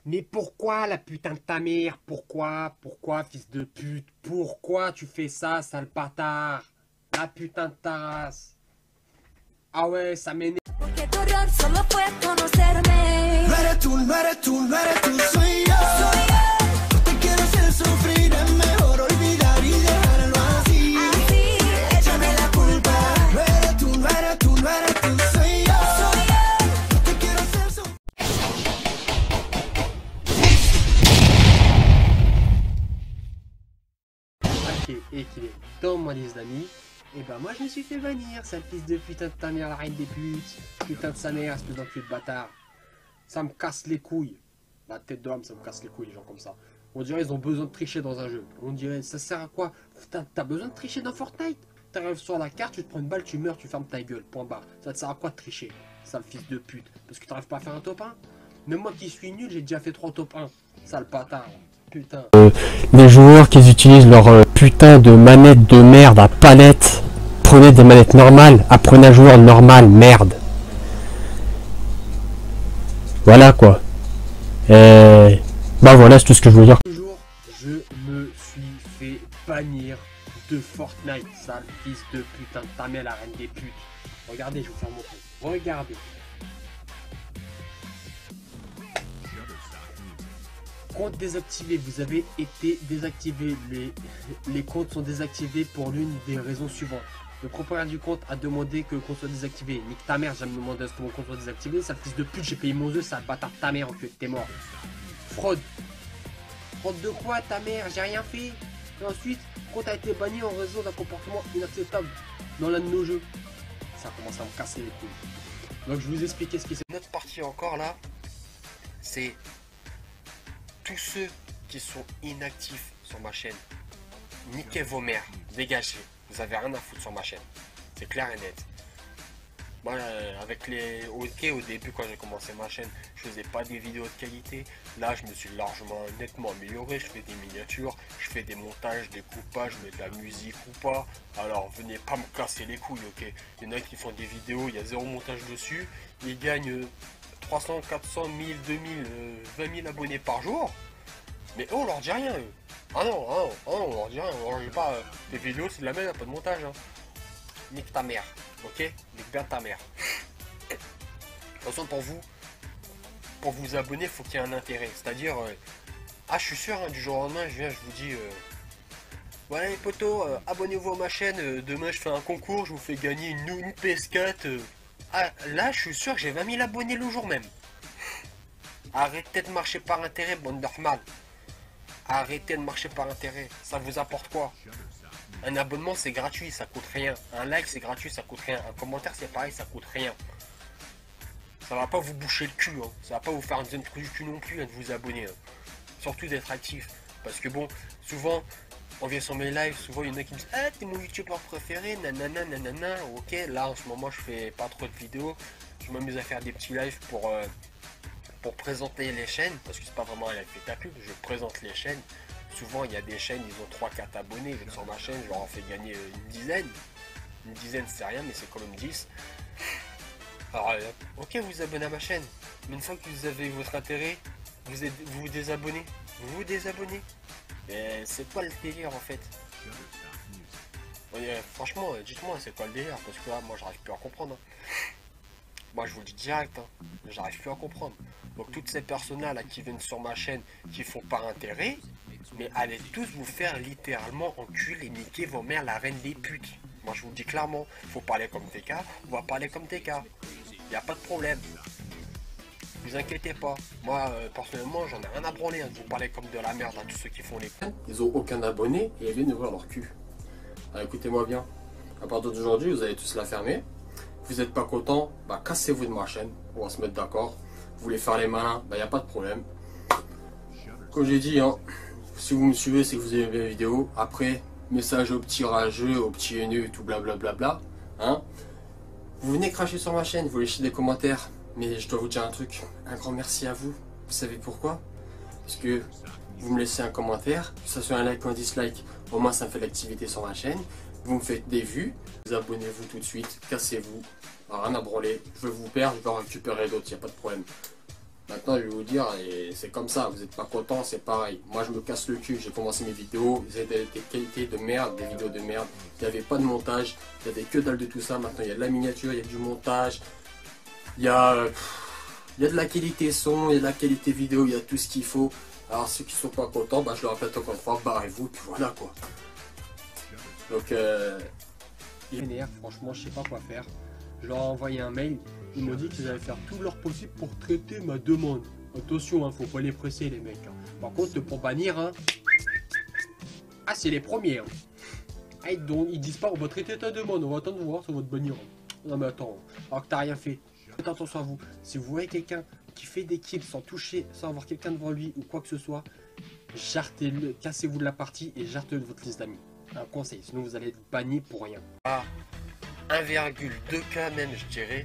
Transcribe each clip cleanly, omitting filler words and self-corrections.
Mais pourquoi la putain de ta mère? Pourquoi? Pourquoi, fils de pute? Pourquoi tu fais ça, sale bâtard? La putain de ta race. Ah ouais, ça m'énerve. Porque tu error solo fue conocerme. No eres tú, no eres tú, no eres tú, soy yo. No te quiero hacer sufrir, es mejor olvidar y dejarlo así. Así, échame la culpa. No eres tú, no eres tú, no eres tú, soy yo. No te quiero hacer sufrir. Ok, et qu'il est dans ma liste d'amis. Et ben moi je me suis fait bannir, sale fils de putain de ta mère, la reine des putes. Putain de sa mère, espèce d'enculé de bâtard. Ça me casse les couilles. La tête de l'homme, ça me casse les couilles, les gens comme ça. On dirait ils ont besoin de tricher dans un jeu. On dirait, ça sert à quoi? T'as besoin de tricher dans Fortnite? T'arrives sur la carte, tu te prends une balle, tu meurs, tu fermes ta gueule, point barre. Ça te sert à quoi de tricher, sale fils de pute? Parce que t'arrives pas à faire un top 1? Même moi qui suis nul, j'ai déjà fait 3 top 1. Sale bâtard, putain. Les joueurs qui utilisent leur putain de manette de merde à palette, prenez des manettes normales, apprenez un joueur normal, merde. Voilà quoi. Et bah voilà, c'est tout ce que je veux dire. Toujours, je me suis fait bannir de Fortnite, sale fils de putain de ta mère, la reine des putes. Regardez, je vais vous faire montrer. Regardez. Compte désactivé, vous avez été désactivé. Les comptes sont désactivés pour l'une des raisons suivantes. Le propriétaire du compte a demandé que le compte soit désactivé. Nique ta mère, j'ai jamais demandé à ce que mon compte soit désactivé. Sale fils de pute, j'ai payé mon œuf, sale bâtard de ta mère, enculé, t'es mort. Fraude. Fraude de quoi, ta mère? J'ai rien fait. Et ensuite, le compte a été banni en raison d'un comportement inacceptable dans l'un de nos jeux. Ça commence à me casser les couilles. Donc je vous expliquer ce qui s'est. Notre partie encore là, c'est tous ceux qui sont inactifs sur ma chaîne. Niquez vos mères, dégagez. Vous avez rien à foutre sur ma chaîne. C'est clair et net. Moi, avec les... Ok, au début, quand j'ai commencé ma chaîne, je faisais pas des vidéos de qualité. Là, je me suis largement, nettement amélioré. Je fais des miniatures, je fais des montages, des coupages, je mets de la musique ou pas. Alors, venez pas me casser les couilles, ok. Il y en a qui font des vidéos, il y a zéro montage dessus. Ils gagnent 300, 400, 1000, 2000, 20 000 abonnés par jour. Mais oh, on leur dit rien, eux. Ah non, on leur dit rien. On leur dit pas, les vidéos, c'est de la merde, pas de montage. Hein. Nique ta mère, ok? Nique bien ta mère. De toute façon, pour vous abonner, faut qu'il y ait un intérêt. C'est-à-dire, ah, je suis sûr, hein, du jour au lendemain, je viens, je vous dis, voilà les potos, abonnez-vous à ma chaîne. Demain, je fais un concours, je vous fais gagner une PS4. Ah, là, je suis sûr que j'ai 20 000 abonnés le jour même. Arrêtez de marcher par intérêt, bande normale. Arrêtez de marcher par intérêt. Ça vous apporte quoi? Un abonnement c'est gratuit, ça coûte rien. Un like c'est gratuit, ça coûte rien. Un commentaire c'est pareil, ça coûte rien. Ça va pas vous boucher le cul, hein. Ça va pas vous faire un truc du cul non plus, hein, de vous abonner. Hein. Surtout d'être actif. Parce que bon, souvent, on vient sur mes lives, souvent il y en a qui me disent ah t'es mon youtubeur préféré, nanana nanana. Ok, là en ce moment je fais pas trop de vidéos. Je m'amuse à faire des petits lives pour présenter les chaînes, parce que c'est pas vraiment un live fait ta pub, je présente les chaînes. Souvent il y a des chaînes, ils ont 3-4 abonnés, sur ma chaîne je leur en fais gagner une dizaine. Une dizaine c'est rien, mais c'est quand même 10. Alors ok, vous vous abonnez à ma chaîne, mais une fois que vous avez votre intérêt, vous vous désabonnez. Vous vous désabonnez. Et c'est quoi le délire en fait? Franchement, dites-moi c'est quoi le délire, parce que là moi j'arrive plus à comprendre. Hein. Moi je vous le dis direct, hein. J'arrive plus à comprendre. Donc toutes ces personnes-là là, qui viennent sur ma chaîne, qui font par intérêt, mais allez tous vous faire littéralement enculer et niquer vos mères, la reine des putes. Moi je vous le dis clairement, faut parler comme TK, on va parler comme TK. Y a pas de problème. Vous inquiétez pas. Moi personnellement j'en ai rien à branler, hein, de vous parler comme de la merde à tous ceux qui font les cons. Ils ont aucun abonné et ils viennent ouvrir leur cul. Alors écoutez-moi bien. À partir d'aujourd'hui vous allez tous la fermer. Vous n'êtes pas content, bah cassez-vous de ma chaîne, on va se mettre d'accord. Vous voulez faire les malins, bah y a pas de problème. Comme j'ai dit, hein, si vous me suivez, c'est que vous aimez bien la vidéo. Après, message au petit rageux, au petit haineux, tout blablabla. Hein. Vous venez cracher sur ma chaîne, vous laissez des commentaires, mais je dois vous dire un truc, un grand merci à vous. Vous savez pourquoi? Parce que vous me laissez un commentaire, que ce soit un like ou un dislike, au moins ça me fait l'activité sur ma chaîne. Vous me faites des vues, vous abonnez-vous tout de suite, cassez-vous, rien à branler, je vais vous perdre, je vais en récupérer d'autres, il n'y a pas de problème. Maintenant, je vais vous dire, et c'est comme ça, vous n'êtes pas content, c'est pareil. Moi, je me casse le cul, j'ai commencé mes vidéos, c'était des qualités de merde, des vidéos de merde. Il n'y avait pas de montage, il n'y avait que dalle de tout ça. Maintenant, il y a de la miniature, il y a du montage, il y a de la qualité son, il y a de la qualité vidéo, il y a tout ce qu'il faut. Alors, ceux qui sont pas contents, bah, je le répète encore une fois, barrez-vous, puis voilà quoi. Donc, franchement, je sais pas quoi faire. Je leur ai envoyé un mail. Ils m'ont dit qu'ils allaient faire tout leur possible pour traiter ma demande. Attention, hein, faut pas les presser les mecs. Hein. Par contre, pour bannir, hein, ah c'est les premiers. Hein. Ah, ils disent pas on va traiter ta demande, on va attendre de voir, ça va te bannir. Non mais attends, alors que t'as rien fait. Faites attention à vous. Si vous voyez quelqu'un qui fait des kills sans toucher, sans avoir quelqu'un devant lui ou quoi que ce soit, jartez-le, cassez-vous de la partie et jartez-le de votre liste d'amis. Un conseil, sinon vous allez être banni pour rien. Ah, 1,2K même je dirais.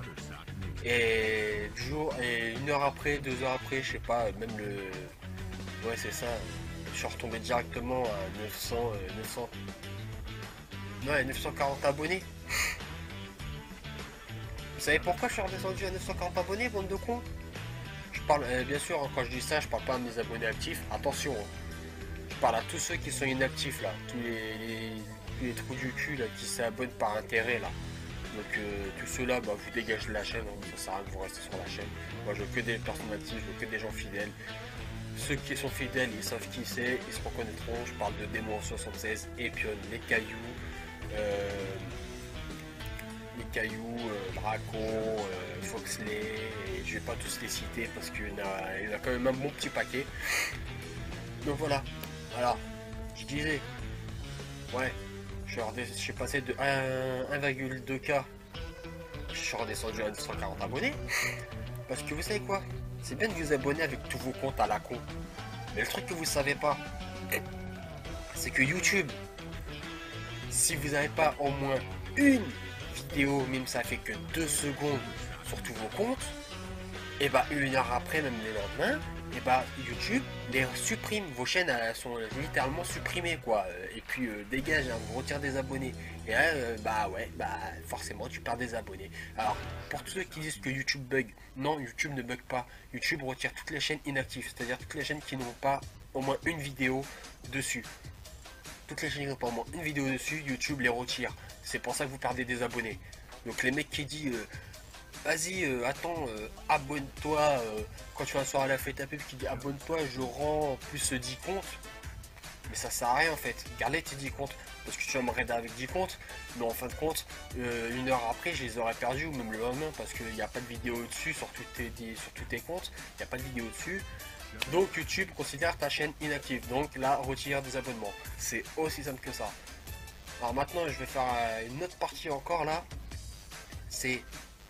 Et une heure après, 2 heures après, je sais pas, même le... Ouais c'est ça, je suis retombé directement à 940 abonnés. Vous savez pourquoi je suis redescendu à 940 abonnés, bande de cons? Je parle, bien sûr, hein, quand je dis ça, je parle pas à mes abonnés actifs, attention. Hein. Je parle à tous ceux qui sont inactifs là, tous les trous du cul là, qui s'abonnent par intérêt là. Donc tous ceux-là, bah, vous dégagez de la chaîne, hein. Ça sert à rien que vous restez sur la chaîne. Moi je veux que des personnes actives, je veux que des gens fidèles. Ceux qui sont fidèles, ils savent qui c'est, ils se reconnaîtront. Je parle de Démon 76, Epion, Les Cailloux, Draco, Foxley, et je vais pas tous les citer parce qu'il y en a quand même un bon petit paquet. Donc voilà, alors, je disais, ouais. Je suis passé de 1,2K, je suis redescendu à 940 abonnés. Parce que vous savez quoi? C'est bien de vous abonner avec tous vos comptes à la con. Mais le truc que vous savez pas, c'est que YouTube, si vous n'avez pas au moins une vidéo, même ça fait que 2 secondes sur tous vos comptes, et bah une heure après, même le lendemain, et bah YouTube les supprime, vos chaînes elles sont littéralement supprimées quoi, et puis dégage, hein, vous retire des abonnés, et là bah ouais, bah forcément tu perds des abonnés. Alors pour tous ceux qui disent que YouTube bug, non, YouTube ne bug pas, YouTube retire toutes les chaînes inactives, c'est-à-dire toutes les chaînes qui n'ont pas au moins une vidéo dessus. Toutes les chaînes qui n'ont pas au moins une vidéo dessus, YouTube les retire, c'est pour ça que vous perdez des abonnés. Donc les mecs qui disent vas-y, attends, abonne-toi, quand tu vas soir à la fête à pub qui dit abonne-toi, je rends plus 10 comptes. Mais ça sert à rien en fait, gardez tes 10 comptes, parce que tu vas me raider avec 10 comptes, mais en fin de compte, une heure après, je les aurais perdus, ou même le lendemain, parce qu'il n'y a pas de vidéo dessus sur tous tes comptes, il n'y a pas de vidéo dessus. Donc YouTube considère ta chaîne inactive, donc là, retire des abonnements. C'est aussi simple que ça. Alors maintenant, je vais faire une autre partie encore là, c'est...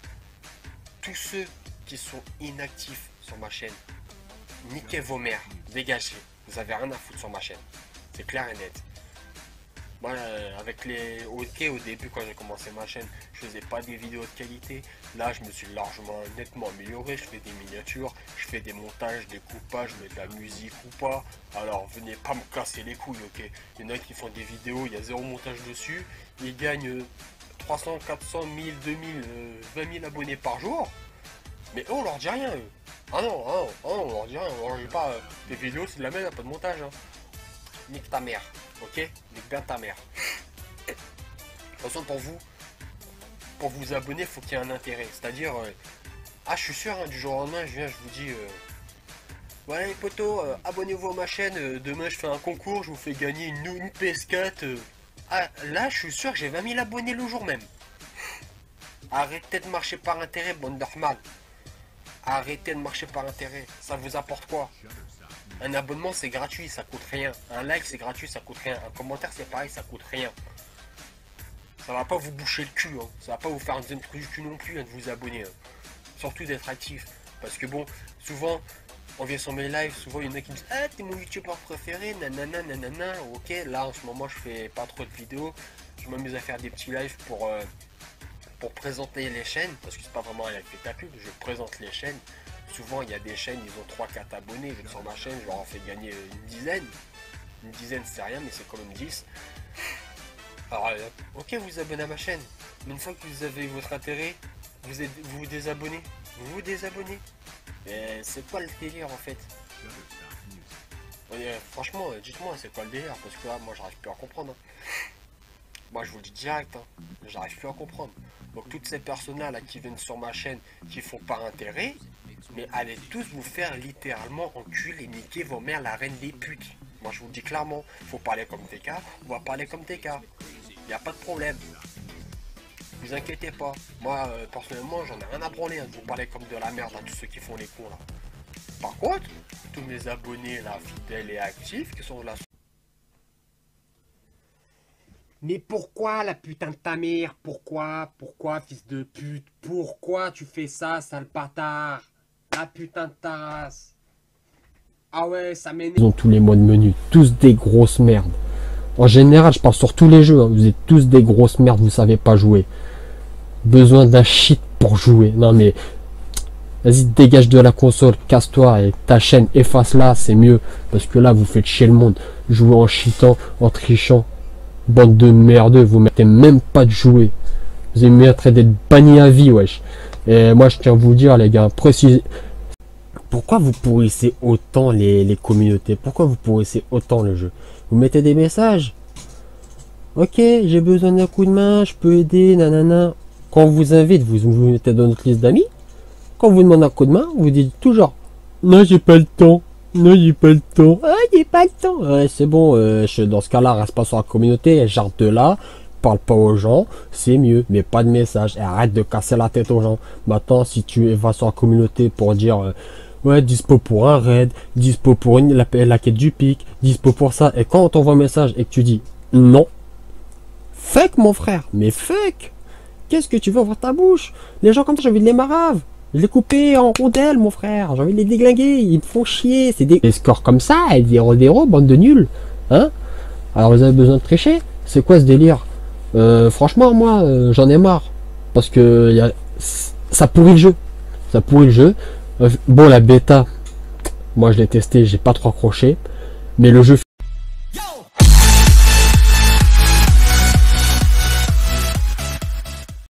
Tous ceux qui sont inactifs sur ma chaîne, niquez vos mères, dégagez, vous avez rien à foutre sur ma chaîne, c'est clair et net. Moi, avec les... Ok, au début quand j'ai commencé ma chaîne, je faisais pas des vidéos de qualité, là je me suis largement, nettement amélioré, je fais des miniatures, je fais des montages, des coupages, je mets de la musique ou pas, alors venez pas me casser les couilles, ok. Il y en a qui font des vidéos, il y a 0 montage dessus, ils gagnent 300, 400, 1000, 2000, 20 000 abonnés par jour. Mais on leur dit rien eux. Ah non, on leur dit rien. On leur dit pas tes vidéos c'est de la merde, pas de montage. Hein. Nique ta mère, ok? Nique bien ta mère. De toute façon pour vous abonner, faut qu'il y ait un intérêt. C'est-à-dire, ah je suis sûr, hein, du jour au lendemain, je vous dis voilà les potos, abonnez-vous à ma chaîne, demain je fais un concours, je vous fais gagner une PS4. Ah, là, je suis sûr que j'ai 20 000 abonnés le jour même. Arrêtez de marcher par intérêt, bande d'Ahmad. Arrêtez de marcher par intérêt. Ça vous apporte quoi? Un abonnement, c'est gratuit, ça coûte rien. Un like, c'est gratuit, ça coûte rien. Un commentaire, c'est pareil, ça coûte rien. Ça va pas vous boucher le cul. Hein. Ça va pas vous faire un deuxième truc du cul non plus hein, de vous abonner. Hein. Surtout d'être actif. Parce que bon, souvent... On vient sur mes lives, souvent il y en a qui me disent ah t'es mon youtubeur préféré, nanana nanana, ok, là en ce moment je fais pas trop de vidéos, je m'amuse à faire des petits lives pour présenter les chaînes, parce que c'est pas vraiment un live fait ta pub, je présente les chaînes, souvent il y a des chaînes, ils ont 3-4 abonnés, sur ma chaîne je leur en fais gagner une dizaine c'est rien mais c'est quand même 10, alors ok vous vous abonnez à ma chaîne, mais une fois que vous avez votre intérêt, vous désabonnez, C'est quoi le délire en fait? Franchement, dites-moi, c'est quoi le délire? Parce que là, moi, j'arrive plus à comprendre. Moi, je vous le dis direct, j'arrive plus à comprendre. Donc, toutes ces personnes-là là, qui viennent sur ma chaîne, qui font par intérêt, mais allez tous vous faire littéralement enculer, niquer vos mères, la reine des putes. Moi, je vous le dis clairement, faut parler comme TK, on va parler comme TK. Il n'y a pas de problème. Vous inquiétez pas. Moi, personnellement, j'en ai rien à branler de vous parler comme de la merde à tous ceux qui font les cons là. Par contre, tous mes abonnés là, fidèles et actifs, qui sont là. Mais pourquoi la putain de ta mère? Pourquoi, fils de pute? Pourquoi tu fais ça, sale bâtard? La putain de ta race. Ah ouais, ça m'énerve. Ils ont tous les modes menu, tous des grosses merdes. En général, je parle sur tous les jeux, vous êtes tous des grosses merdes, vous savez pas jouer. Besoin d'un shit pour jouer. Non mais, vas-y, dégage de la console, casse-toi et ta chaîne, efface-la, c'est mieux. Parce que là, vous faites chier le monde. Jouez en cheatant, en trichant. Bande de merdeux, vous mettez même pas de jouer. Vous mériterez d'être banni à vie, wesh. Et moi, je tiens à vous dire, les gars, précisez. Pourquoi vous pourrissez autant les communautés? Pourquoi vous pourrissez autant le jeu? Vous mettez des messages. Ok, j'ai besoin d'un coup de main, je peux aider, nanana. Quand on vous invite, vous mettez dans notre liste d'amis. Quand on vous demande un coup de main, vous dites toujours non, j'ai pas le temps. Non, j'ai pas le temps. Ah, j'ai pas le temps. Ouais, c'est bon, dans ce cas-là, reste pas sur la communauté, jarte de là, parle pas aux gens, c'est mieux, mais pas de message. Et arrête de casser la tête aux gens. Maintenant, si tu vas sur la communauté pour dire ouais, dispo pour un raid, dispo pour la quête du pic, dispo pour ça, et quand on t'envoie un message et que tu dis non, fuck mon frère, mais fuck. Qu'est-ce que tu veux ouvrir ta bouche? Les gens comme ça, j'ai envie de les marave. Je les couper en rondelles, mon frère. J'ai envie de les déglinguer. Ils me font chier. C'est des scores comme ça, et des 0-0, bande de nuls. Hein? Alors vous avez besoin de tricher? C'est quoi ce délire? Franchement, moi, j'en ai marre. Parce que ça pourrit le jeu. Ça pourrit le jeu. Bon, la bêta, moi je l'ai testé, j'ai pas trop accroché. Mais le jeu